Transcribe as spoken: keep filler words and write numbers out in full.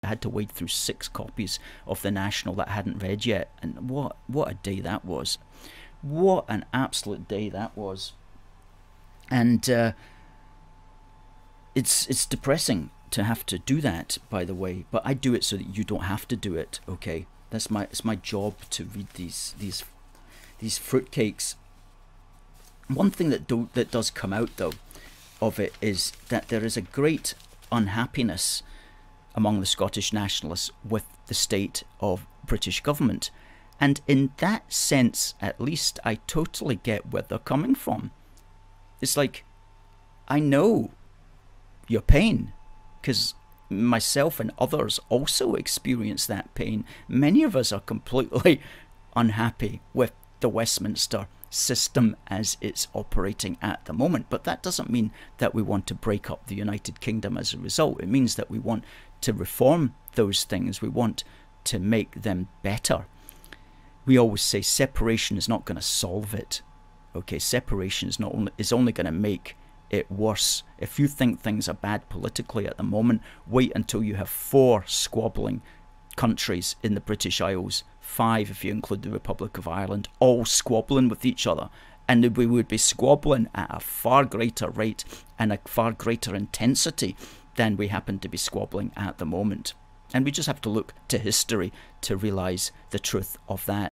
I had to wade through six copies of the National that I hadn't read yet, and what what a day that was! What an absolute day that was! And uh, it's it's depressing to have to do that, by the way. But I do it so that you don't have to do it. Okay, that's my it's my job to read these these these fruitcakes. One thing that do that does come out though of it is that there is a great unhappiness among the Scottish nationalists with the state of British government, and in that sense, at least, I totally get where they're coming from. It's like, I know your pain, because myself and others also experience that pain. Many of us are completely unhappy with the Westminster system as it's operating at the moment, but that doesn't mean that we want to break up the United Kingdom as a result. It means that we want to reform those things. We want to make them better. We always say separation is not going to solve it. Okay, separation is not only is only going to make it worse. If you think things are bad politically at the moment, wait until you have four squabbling countries in the British Isles, five if you include the Republic of Ireland, all squabbling with each other, and we would be squabbling at a far greater rate and a far greater intensity than we happen to be squabbling at the moment. And we just have to look to history to realise the truth of that.